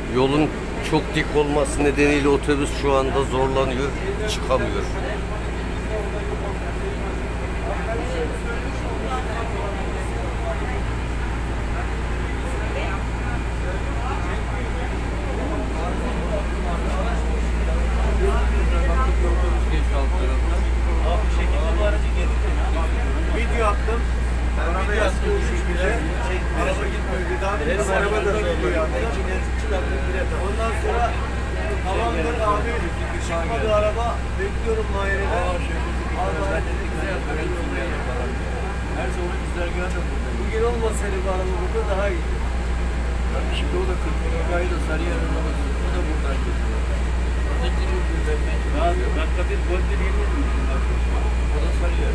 Yolun çok dik olması nedeniyle otobüs şu anda zorlanıyor, çıkamıyor. Video attım. Video attım. Araba gitmiyor. Araba da geliyor. Ondan sonra tamamdır abi. Çıkmadı araba. Bekliyorum Mahir'e. Her zaman güzergahı da burada. Bugün olmasaydı bu araba burada daha iyi. Tabii şimdi o da 40 ayda Sarıyer'in arabası. O da buradan gidiyor. Dakika bir gol bir yeniyor. O da Sarıyer.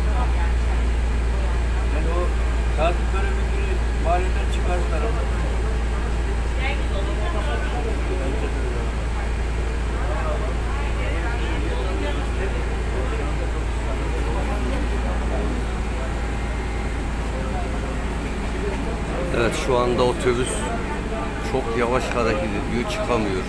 Yani o Kazım Bölümü'nü mahalleden çıkarttılar ama. Evet, şu anda otobüs çok yavaş hareket ediyor, çıkamıyor.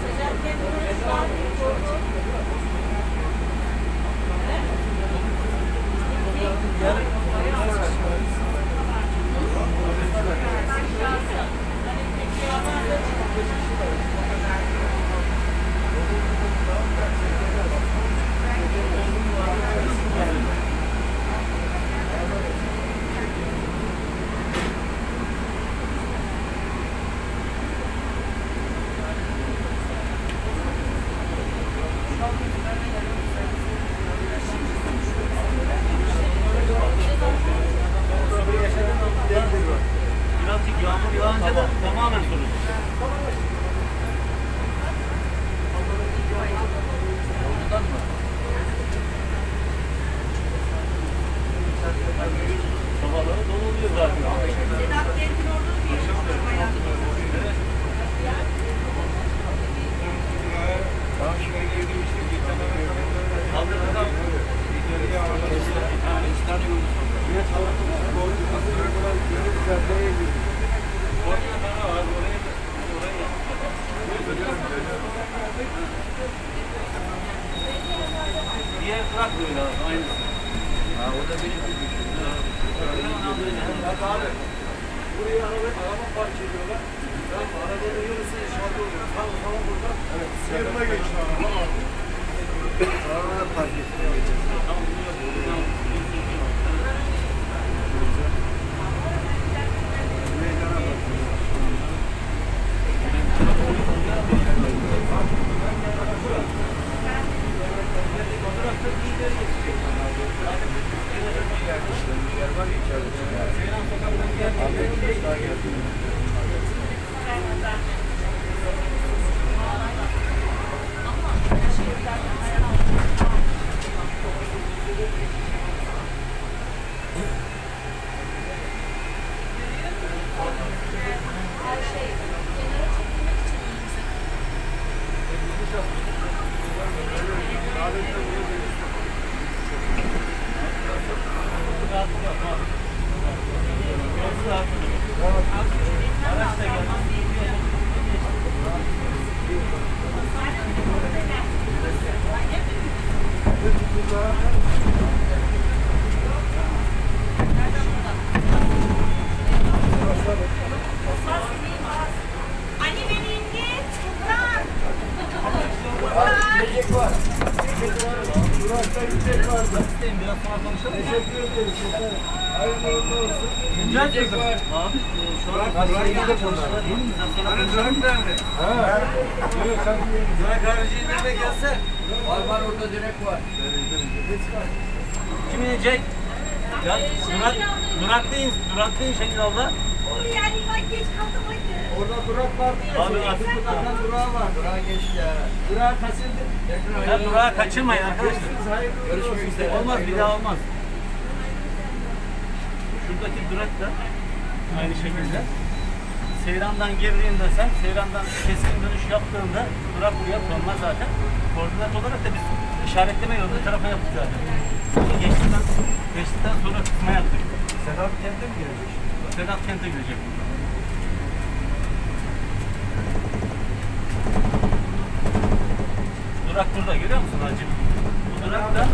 Birazcık yağmur yağınca da tamamen sorun. Yoldan mı? Sabahları dolu oluyor zaten. Sedat Kent'in orada bir Tamam şimdi girdim işte bir tane kaldırmadan bir tane yolu sonra. Yine diğer trak böyle abi, aynısı. Ha, o da benim gibi düşünüyor. Bak abi, buraya araba park ediyorlar. Arabanın yarısı inşaat oluyor. Tam burada. Evet, sıyırma geçiyor araba. Arabaya park etmeye geçiyor. Tamam, Ali beni indir. Furkan. Yiyecek var. Burak'ta yiyecek var. Biraz sonra konuşalım. Teşekkür ederiz. Hayırlı olsun. Yiyecek var. Abi şu an yiyecek onlar. Hani Burak nerede? Ha. Burak haricinde de gelse. Var orada direkt var. Kim yiyecek? Ya Durak'tayım Şengül abla. Yani bak geç kaldım hadi. Orada Durak vardı ya. Abi artık buradan Durak var. Durak geçti ya. Durak kaçırdık. Ya Durak'ı kaçırmayın arkadaşlar. Görüşmek üzere. Olmaz, bir daha olmaz. Şuradaki Durak da aynı şekilde. Seyran'dan girdiğinde Seyran'dan keskin dönüş yaptığında Durak buraya konmaz zaten. Koordinat olarak da biz işaretleme yolunda tarafa yaptık zaten. Geçtikten sonra kısma yaptık. Sedat Kent'e mi girecek? Sedat Kent'e girecek. durak burada, görüyor musun hacım? Bu durak da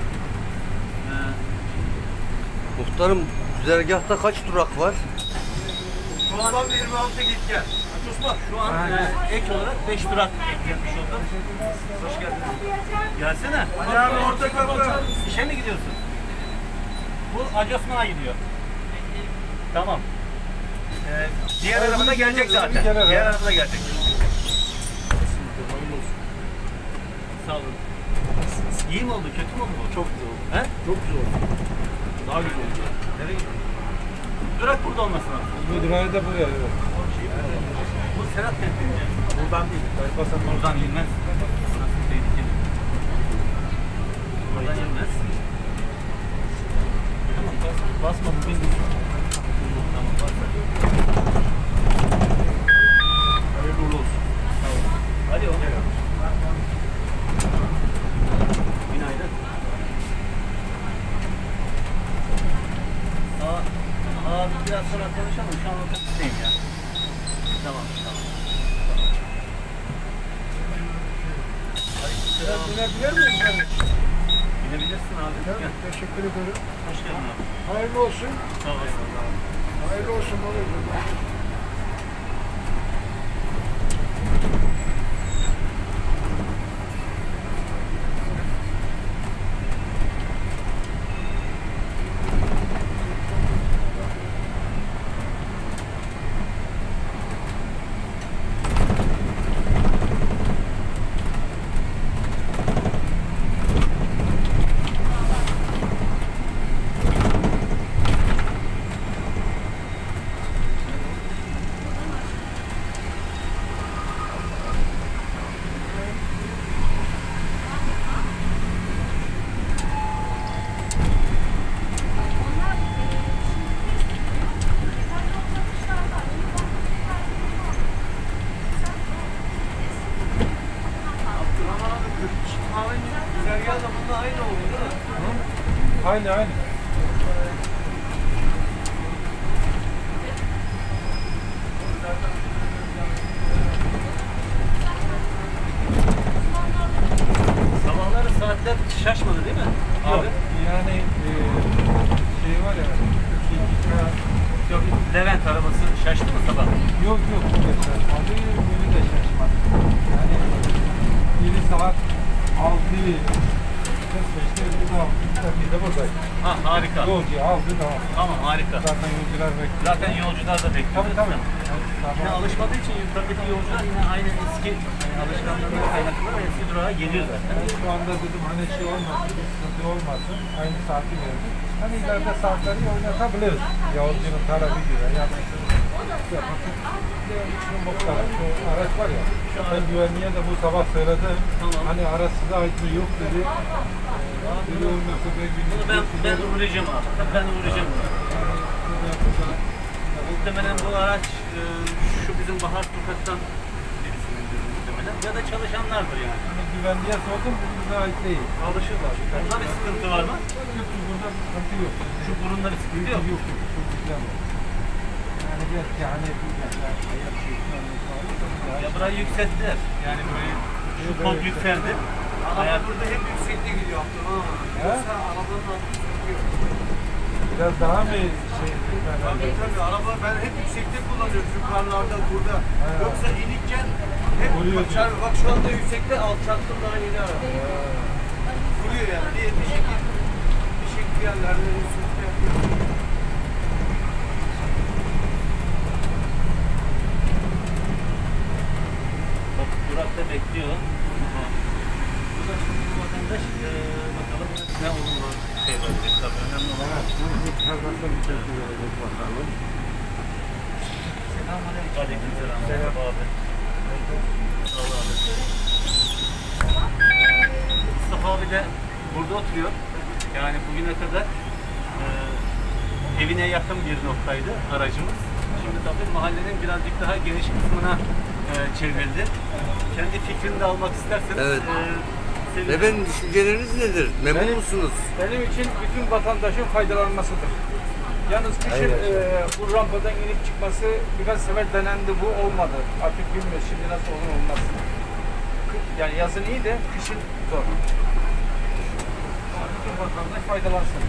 Muhtarım, güzergahta kaç durak var? şu an 26 git gel. Osman, şu an ek olarak 5 durak eklenmiş oldu. Hoş geldiniz. Gelsene. Ali abi orta kapı. İşe mi gidiyorsun? Bu Hacı Osman'a gidiyor. Tamam. Diğer araba da gelecek zaten. Diğer araba da gelecek. Sağ olun. İyi mi oldu, kötü mü oldu bu? Çok güzel oldu. He? Çok güzel oldu. Daha güzel oldu. Nereye gidiyor? Durak burada olması lazım. Bu durağı da buraya evet. Bu Serhat Kentli'nce. Buradan değil. Bypass'ın Buradan inmez. Burası tehlikeli. Buradan inmez. Tamam, basma bugün. Tamam, basma. hayırlı uğurlu olsun. Hadi o. Günaydın. Abi biraz sonra konuşalım. Şu an otobüsteyim ya. Tamam, tamam. Biraz binebilir miyim ben? Binebilirsin abi. Gel. Teşekkür ederim. Hoş geldin abi. Hayırlı olsun. Sağ olasın. Hayırlı olsun. Güzergah da bunda aynı oluyor değil mi? Aynı. Sabahları saatler şaşmadı değil mi? Yok. Abi. Yani şey var ya. Yok, Levent arabası şaştı mı sabah? Yok. Şaşmadı. Biri de şaşmadı. Yani biri saat 6'yı 45'te biz de buradayız. Ha, harika. Yolcu aldı tamam. Tamam, harika. Zaten yolcular bekliyor. Zaten yolcular da bekliyor. Tabii. Yine alışmadığı için yukarıdaki yolcular yine aynı eski alışkanlığından kaynaklı eski durağa geliyor zaten. Şu anda dedim hani şey olmasın, bir sıkıntı olmasın. Aynı saati verdik. Hani ileride saatleri oynatabiliriz. Yolcunun talebi göre. Yani bu tarafı araç var ya. Ben güvenliğe de bu sabah söyledim. Tamam. Hani araç size ait mi yok dedi. Biri olmasa Bunu ben uğrayacağım abi. Tabii ben uğrayacağım. Muhtemelen bu araç şu bizim Bahar Sokak'tan birisinindir muhtemelen. Ya da çalışanlardır yani. Hani güvenliğe sordum, bu bize ait değil. Alışırlar. Bunda bir sıkıntı var mı? Yok, burada bir sıkıntı yok. Şu burunda bir sıkıntı yok. Yok. Çok güzel var. Yani belki hani bir ayar Ya burayı yükselttiler. Yani böyle şu kol yükseldi. Araba burada hep yüksekte gidiyor Abdullah. Yoksa arabanın altı yok. Biraz daha mı şey? Tabii araba ben hep yüksekte kullanıyorum yukarılarda burada. Yoksa inikken hep Vuruyor kaçar. Bak şu anda yüksekte alçaktım daha yeni araba. Vuruyor yani bir şekil yerlerde yüksekte yapıyor. Bak durakta bekliyor. Burada şimdi bu vatandaş bakalım ne olumlu şey verecek tabii. Önemli olan Selamünaleyküm. Aleykümselam. Merhaba abi. Sağ ol abi. Mustafa abi de burada oturuyor. Yani bugüne kadar evine yakın bir noktaydı aracımız. Şimdi tabii mahallenin birazcık daha geniş kısmına çevrildi. Kendi fikrini de almak isterseniz Evet. sevinirim. Efendim, düşünceleriniz nedir? Memnun musunuz? Benim için bütün vatandaşın faydalanmasıdır. Yalnız kışın bu rampadan inip çıkması birkaç sefer denendi, bu olmadı. Artık bilmiyoruz şimdi nasıl olur olmaz. Yani yazın iyi de kışın zor. Bütün vatandaş faydalansın.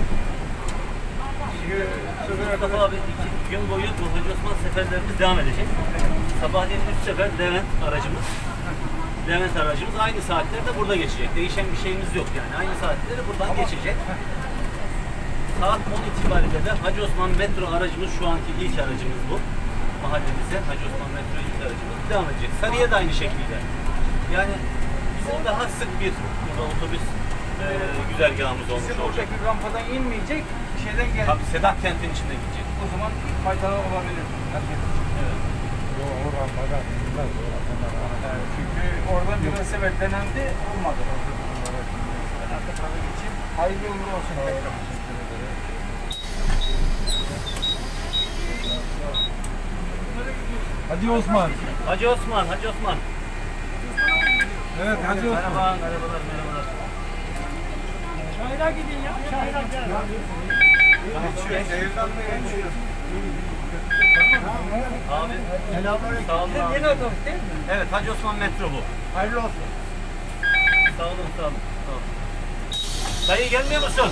Mustafa abi 2 gün boyu bu Hacı Osman seferlerimiz devam edecek. Sabahleyin 3 sefer Levent aracımız aynı saatlerde burada geçecek. Değişen bir şeyimiz yok yani. Aynı saatleri buradan geçecek. Saat 10 itibariyle de Hacı Osman metro aracımız şu anki ilk aracımız bu. Mahallemize Hacı Osman metro ilk aracımız devam edecek. Sarıya da aynı şekilde. Yani bizim daha sık bir burada otobüs güzergahımız olmuş Bizim olacak. oradaki rampadan inmeyecek, şeyden gel. Tabii Sedat kentin içinde gidecek. O zaman faydalı olabilir. Herkes için. Evet. O rampadan inmez. O rampadan. Yani çünkü oradan biraz evvel denendi, olmadı. Ben arka tarafa geçeyim. Hayırlı uğurlu olsun. Hadi Osman. Hacı Osman, Hacı Osman. Evet Hacı Osman. Merhaba, merhabalar. Şahira gidin ya. Şahira gel. Abi, selamünaleyküm. Sağ olun abi. Yeni otobüs değil mi? Evet, Hacı Osman metro bu. Hayırlı olsun. Sağ olun, sağ olun. Sağ olun. Dayı gelmiyor musun?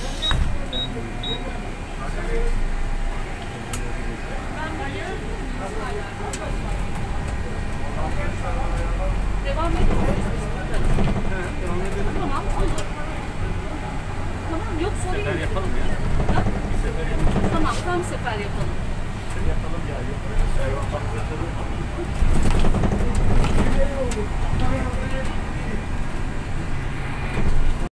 Devam edelim. Tamam, olur. Tamam, yok sorayım. Sefer yapalım ya. Ha? Bir sefer yapalım. Tamam, tam sefer yapalım. Yapalım ya. Yapalım.